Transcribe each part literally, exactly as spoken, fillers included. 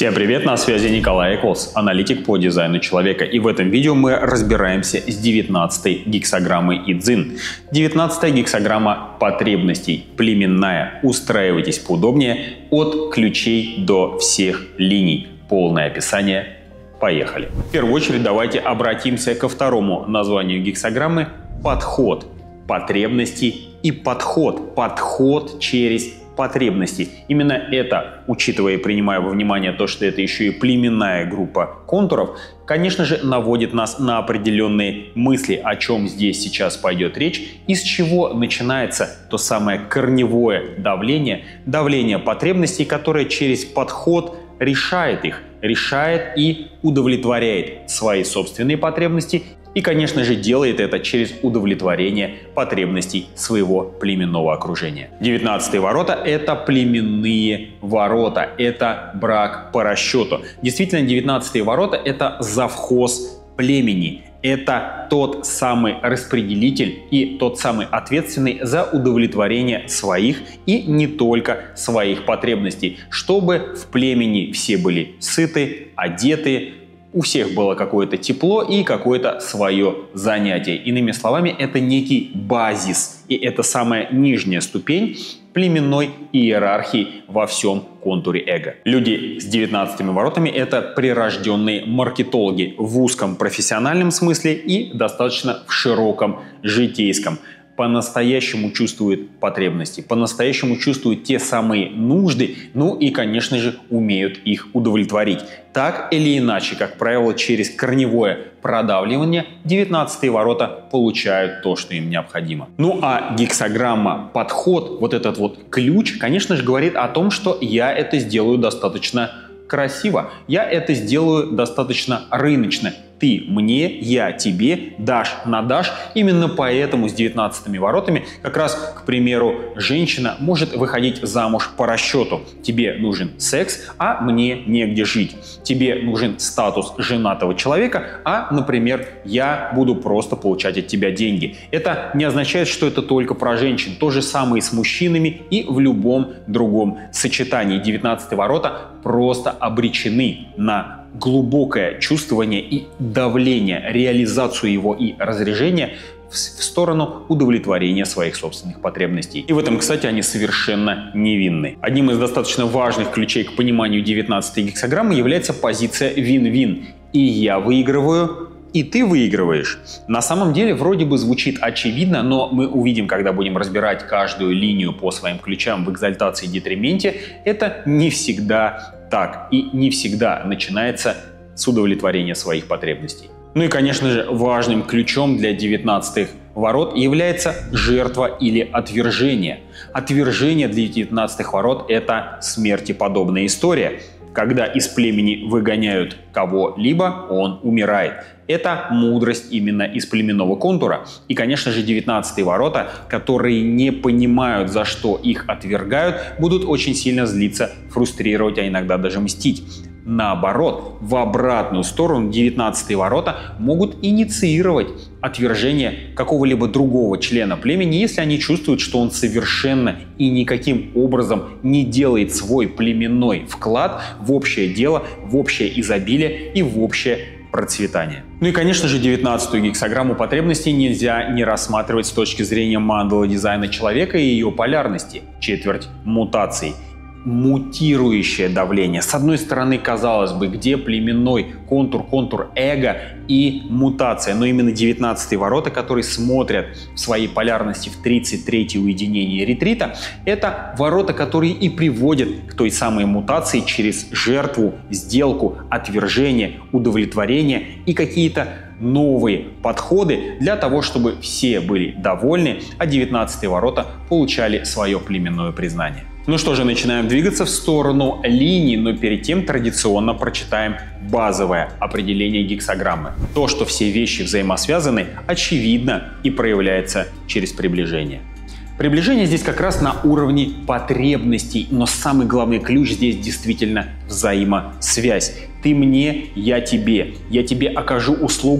Всем привет, на связи Николай Эклс, аналитик по дизайну человека, и в этом видео мы разбираемся с девятнадцатой гексограммой Идзин. девятнадцатая гексограмма потребностей, племенная. Устраивайтесь поудобнее, от ключей до всех линий. Полное описание. Поехали. В первую очередь давайте обратимся ко второму названию гексограммы – подход. Потребности и подход. Подход через потребности. Именно это, учитывая и принимая во внимание то, что это еще и племенная группа контуров, конечно же, наводит нас на определенные мысли, о чем здесь сейчас пойдет речь, из чего начинается то самое корневое давление, давление потребностей, которое через подход решает их, решает и удовлетворяет свои собственные потребности. И, конечно же, делает это через удовлетворение потребностей своего племенного окружения. девятнадцатые ворота – это племенные ворота, это брак по расчету. Действительно, девятнадцатые ворота – это завхоз племени. Это тот самый распределитель и тот самый ответственный за удовлетворение своих и не только своих потребностей, чтобы в племени все были сыты, одеты, у всех было какое-то тепло и какое-то свое занятие. Иными словами, это некий базис, и это самая нижняя ступень племенной иерархии во всем контуре эго. Люди с девятнадцатыми воротами – это прирожденные маркетологи в узком профессиональном смысле и достаточно в широком житейском. По-настоящему чувствуют потребности, по-настоящему чувствуют те самые нужды, ну и, конечно же, умеют их удовлетворить. Так или иначе, как правило, через корневое продавливание девятнадцатые ворота получают то, что им необходимо. Ну а гексограмма подход, вот этот вот ключ, конечно же, говорит о том, что я это сделаю достаточно красиво, я это сделаю достаточно рыночно. Ты мне, я тебе, дашь на дашь. Именно поэтому с девятнадцатыми воротами как раз, к примеру, женщина может выходить замуж по расчету. Тебе нужен секс, а мне негде жить. Тебе нужен статус женатого человека, а, например, я буду просто получать от тебя деньги. Это не означает, что это только про женщин. То же самое и с мужчинами и в любом другом сочетании. девятнадцатые ворота просто обречены на глубокое чувствование и давление, реализацию его и разряжения в сторону удовлетворения своих собственных потребностей. И в этом, кстати, они совершенно невинны. Одним из достаточно важных ключей к пониманию девятнадцатой гексограммы является позиция вин-вин. И я выигрываю, и ты выигрываешь. На самом деле вроде бы звучит очевидно, но мы увидим, когда будем разбирать каждую линию по своим ключам в экзальтации и детрименте, это не всегда так и не всегда начинается с удовлетворения своих потребностей. Ну и, конечно же, важным ключом для девятнадцатых ворот является жертва или отвержение. Отвержение для девятнадцатых ворот – это смертеподобная история. Когда из племени выгоняют кого-либо, он умирает. Это мудрость именно из племенного контура. И, конечно же, девятнадцатые ворота, которые не понимают, за что их отвергают, будут очень сильно злиться, фрустрировать, а иногда даже мстить. Наоборот, в обратную сторону девятнадцатые ворота могут инициировать отвержение какого-либо другого члена племени, если они чувствуют, что он совершенно и никаким образом не делает свой племенной вклад в общее дело, в общее изобилие и в общее процветание. Ну и, конечно же, девятнадцатую гексограмму потребностей нельзя не рассматривать с точки зрения мандалы дизайна человека и ее полярности. Четверть мутаций. Мутирующее давление. С одной стороны, казалось бы, где племенной контур, контур эго и мутация. Но именно девятнадцатые ворота, которые смотрят в своей полярности в тридцать третье уединение ретрита, это ворота, которые и приводят к той самой мутации через жертву, сделку, отвержение, удовлетворение и какие-то новые подходы для того, чтобы все были довольны, а девятнадцатые ворота получали свое племенное признание. Ну что же, начинаем двигаться в сторону линий, но перед тем традиционно прочитаем базовое определение гексограммы. То, что все вещи взаимосвязаны, очевидно и проявляется через приближение. Приближение здесь как раз на уровне потребностей, но самый главный ключ здесь действительно взаимосвязь. Ты мне, я тебе. Я тебе окажу услугу, ты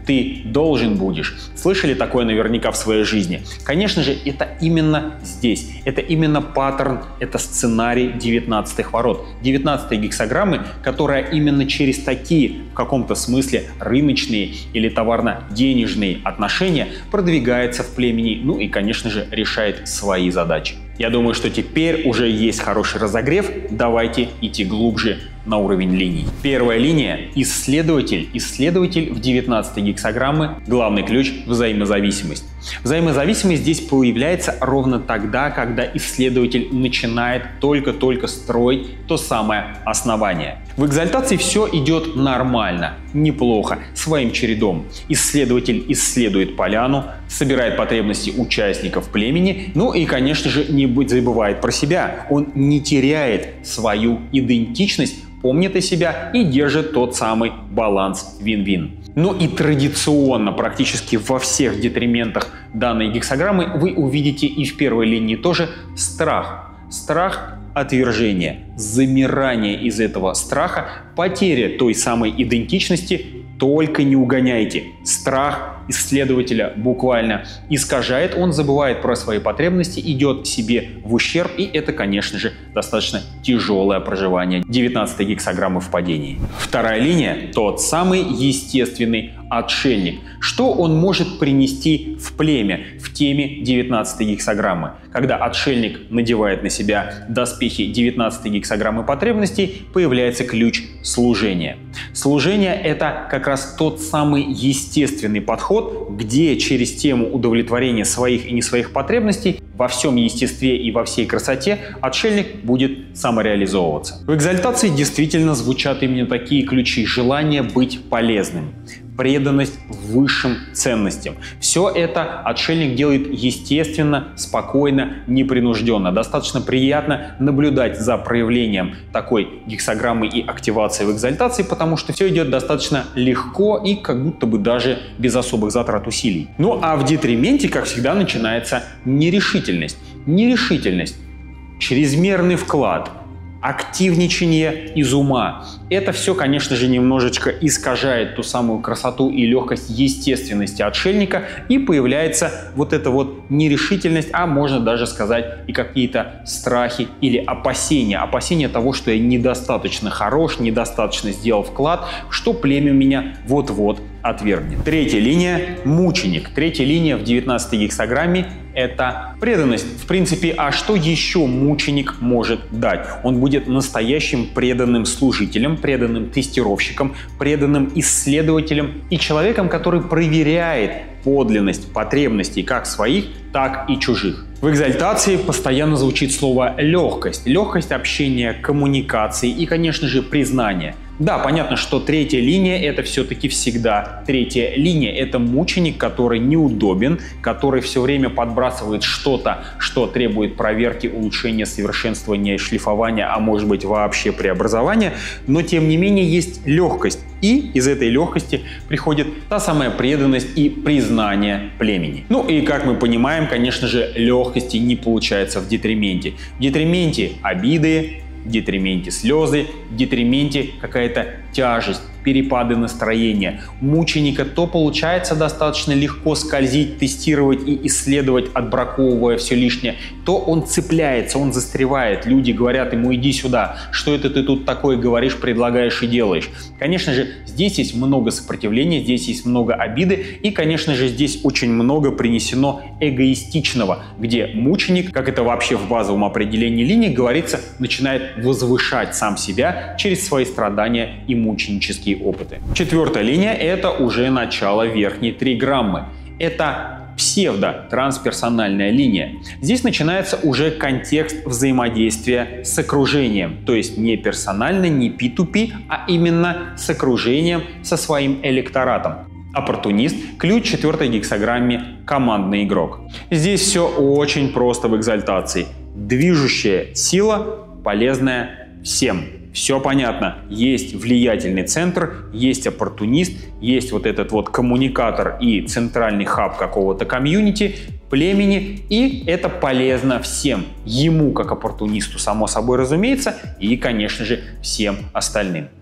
ты должен будешь. Слышали такое наверняка в своей жизни? Конечно же, это именно здесь. Это именно паттерн, это сценарий девятнадцатых ворот. девятнадцатой гексаграммы, которая именно через такие, в каком-то смысле, рыночные или товарно-денежные отношения продвигается в племени, ну и, конечно же, решает свои задачи. Я думаю, что теперь уже есть хороший разогрев. Давайте идти глубже на уровень линий. Первая линия – исследователь. Исследователь в девятнадцатой гексаграммы – главный ключ – взаимозависимость. Взаимозависимость здесь появляется ровно тогда, когда исследователь начинает только-только строить то самое основание. В экзальтации все идет нормально, неплохо, своим чередом. Исследователь исследует поляну, собирает потребности участников племени, ну и, конечно же, не забывает про себя. Он не теряет свою идентичность, помнит о себя и держит тот самый баланс вин-вин. Ну и традиционно, практически во всех детриментах данной гексаграммы вы увидите и в первой линии тоже страх. Страх отвержения, замирание из этого страха, потеря той самой идентичности. Только не угоняйте. Страх исследователя буквально искажает, он забывает про свои потребности, идет себе в ущерб, и это, конечно же, достаточно тяжелое проживание девятнадцатой гексаграммы в падении. Вторая линия – тот самый естественный отшельник. Что он может принести в племя в теме девятнадцатой гексаграммы? Когда отшельник надевает на себя доспехи девятнадцатой гексаграммы потребностей, появляется ключ служения. Служение – это как раз тот самый естественный подход, где через тему удовлетворения своих и не своих потребностей во всем естестве и во всей красоте отшельник будет самореализовываться. В экзальтации действительно звучат именно такие ключи: желание быть полезным, преданность высшим ценностям. Все это отшельник делает естественно, спокойно, непринужденно. Достаточно приятно наблюдать за проявлением такой гексаграммы и активации в экзальтации, потому что все идет достаточно легко и как будто бы даже без особых затрат усилий. Ну а в детрименте, как всегда, начинается нерешительность. Нерешительность, чрезмерный вклад, активничание из ума. Это все, конечно же, немножечко искажает ту самую красоту и легкость естественности отшельника, и появляется вот эта вот нерешительность, а можно даже сказать и какие-то страхи или опасения. Опасения того, что я недостаточно хорош, недостаточно сделал вклад, что племя меня вот-вот отвергнет. Третья линия – мученик. Третья линия в девятнадцатой гексаграмме – это преданность. В принципе, а что еще мученик может дать? Он будет настоящим преданным служителем, преданным тестировщиком, преданным исследователем и человеком, который проверяет подлинность потребностей как своих, так и чужих. В экзальтации постоянно звучит слово «легкость». Легкость общения, коммуникации и, конечно же, признания. Да, понятно, что третья линия – это все-таки всегда третья линия. Это мученик, который неудобен, который все время подбрасывает что-то, что требует проверки, улучшения, совершенствования, шлифования, а может быть вообще преобразования. Но тем не менее есть легкость. И из этой легкости приходит та самая преданность и признание племени. Ну и, как мы понимаем, конечно же, легкости не получается в детрименте. В детрименте обиды, в детрименте слезы, в детрименте какая-то тяжесть, перепады настроения. У мученика то получается достаточно легко скользить, тестировать и исследовать, отбраковывая все лишнее, то он цепляется, он застревает. Люди говорят ему: иди сюда, что это ты тут такое говоришь, предлагаешь и делаешь. Конечно же, здесь есть много сопротивления, здесь есть много обиды, и, конечно же, здесь очень много принесено эгоистичного, где мученик, как это вообще в базовом определении линии говорится, начинает возвышать сам себя через свои страдания и мученические опыты. Четвертая линия – это уже начало верхней триграммы. Это псевдо-трансперсональная линия. Здесь начинается уже контекст взаимодействия с окружением, то есть не персонально, не пи ту пи, а именно с окружением, со своим электоратом. Оппортунист – ключ четвертой гексаграмме командный игрок. Здесь все очень просто в экзальтации. Движущая сила, полезная всем. Все понятно. Есть влиятельный центр, есть оппортунист, есть вот этот вот коммуникатор и центральный хаб какого-то комьюнити, племени, и это полезно всем. Ему, как оппортунисту, само собой разумеется, и, конечно же, всем остальным.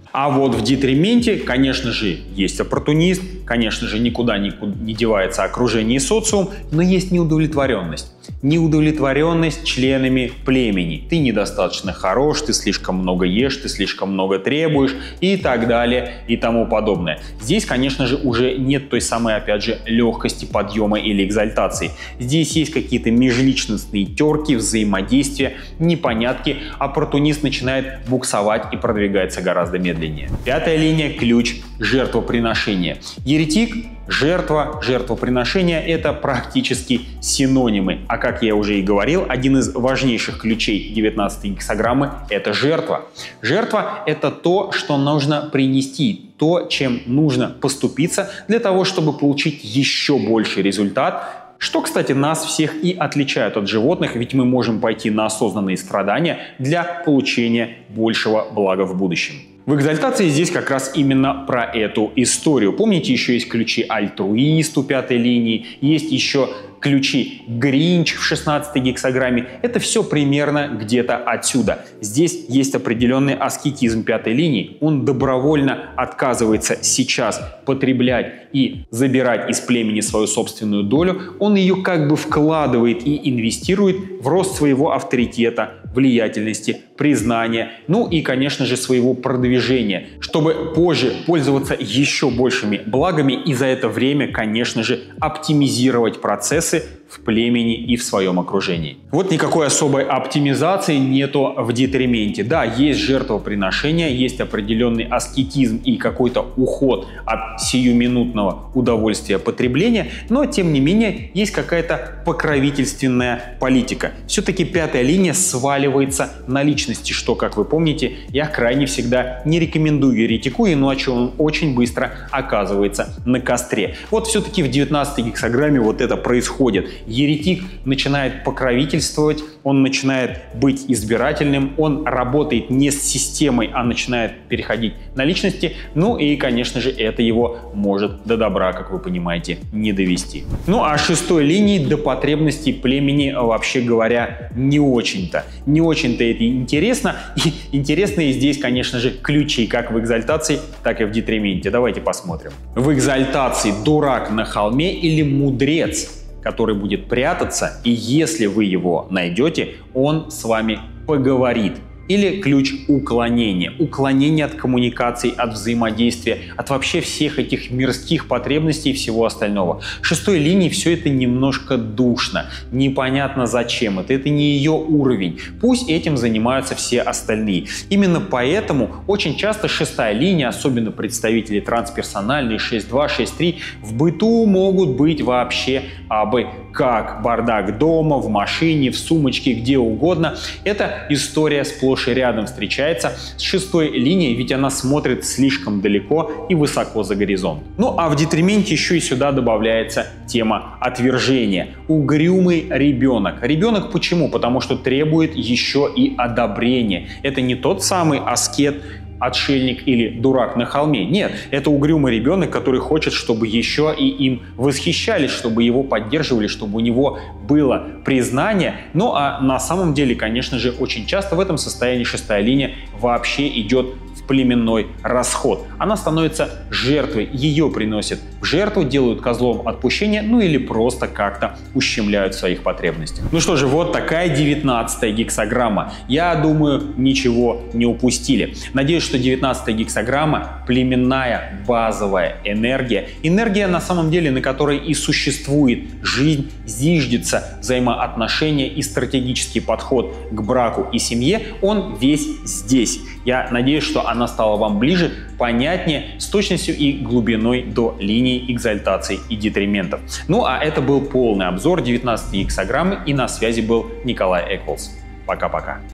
А вот в детрименте, конечно же, есть оппортунист, конечно же, никуда не девается окружение и социум, но есть неудовлетворенность. Неудовлетворенность членами племени. Ты недостаточно хорош, ты слишком много ешь, ты слишком много требуешь и так далее и тому подобное. Здесь, конечно же, уже нет той самой, опять же, легкости подъема или экзальтации. Здесь есть какие-то межличностные терки, взаимодействия, непонятки. Оппортунист начинает буксовать и продвигается гораздо медленнее. Пятая линия – ключ жертвоприношения. Еретик, жертва, жертвоприношение – это практически синонимы. А как я уже и говорил, один из важнейших ключей девятнадцатой гексаграммы – это жертва. Жертва – это то, что нужно принести, то, чем нужно поступиться для того, чтобы получить еще больший результат. Что, кстати, нас всех и отличает от животных, ведь мы можем пойти на осознанные страдания для получения большего блага в будущем. В экзальтации здесь как раз именно про эту историю. Помните, еще есть ключи альтруист у пятой линии, есть еще ключи Гринч в шестнадцатой гексаграмме. Это все примерно где-то отсюда. Здесь есть определенный аскетизм пятой линии. Он добровольно отказывается сейчас потреблять и забирать из племени свою собственную долю. Он ее как бы вкладывает и инвестирует в рост своего авторитета, влиятельности, признания, ну и, конечно же, своего продвижения, чтобы позже пользоваться еще большими благами и за это время, конечно же, оптимизировать процессы в племени и в своем окружении. Вот никакой особой оптимизации нету в детрименте. Да, есть жертвоприношение, есть определенный аскетизм и какой-то уход от сиюминутного удовольствия потребления, но тем не менее есть какая-то покровительственная политика. Все-таки пятая линия сваливается на личности, что, как вы помните, я крайне всегда не рекомендую еретику, иначе он очень быстро оказывается на костре. Вот все-таки в девятнадцатой гексаграмме вот это происходит. Еретик начинает покровительствовать, он начинает быть избирательным, он работает не с системой, а начинает переходить на личности. Ну и, конечно же, это его может до добра, как вы понимаете, не довести. Ну а шестой линии до потребностей племени, вообще говоря, не очень-то. Не очень-то это интересно. И интересные здесь, конечно же, ключи как в экзальтации, так и в детрименте. Давайте посмотрим. В экзальтации дурак на холме или мудрец, который будет прятаться, и если вы его найдете, он с вами поговорит. Или ключ уклонения. Уклонение от коммуникаций, от взаимодействия, от вообще всех этих мирских потребностей и всего остального. В шестой линии все это немножко душно. Непонятно зачем это. Это не ее уровень. Пусть этим занимаются все остальные. Именно поэтому очень часто шестая линия, особенно представители трансперсональные шесть два, шесть три, в быту могут быть вообще абы как. Бардак дома, в машине, в сумочке, где угодно. Это история сплошь и рядом встречается с шестой линией, ведь она смотрит слишком далеко и высоко за горизонт. Ну а в детрименте еще и сюда добавляется тема отвержения. Угрюмый ребенок. Ребенок почему? Потому что требует еще и одобрения. Это не тот самый аскет, отшельник или дурак на холме. Нет, это угрюмый ребенок, который хочет, чтобы еще и им восхищались, чтобы его поддерживали, чтобы у него было признание. Ну а на самом деле, конечно же, очень часто в этом состоянии шестая линия вообще идет в племенной расход. Она становится жертвой, ее приносят в жертву, делают козлом отпущения, ну или просто как-то ущемляют в своих потребностях. Ну что же, вот такая девятнадцатая гексаграмма. Я думаю, ничего не упустили. Надеюсь, что девятнадцатая гексаграмма – племенная базовая энергия. Энергия, на самом деле, на которой и существует жизнь, зиждется взаимоотношения и стратегический подход к браку и семье. Он весь здесь. Я надеюсь, что она стала вам ближе, понятнее, с точностью и глубиной до линий экзальтаций и детриментов. Ну а это был полный обзор девятнадцатой гексаграммы, и на связи был Николай Эклс. Пока-пока.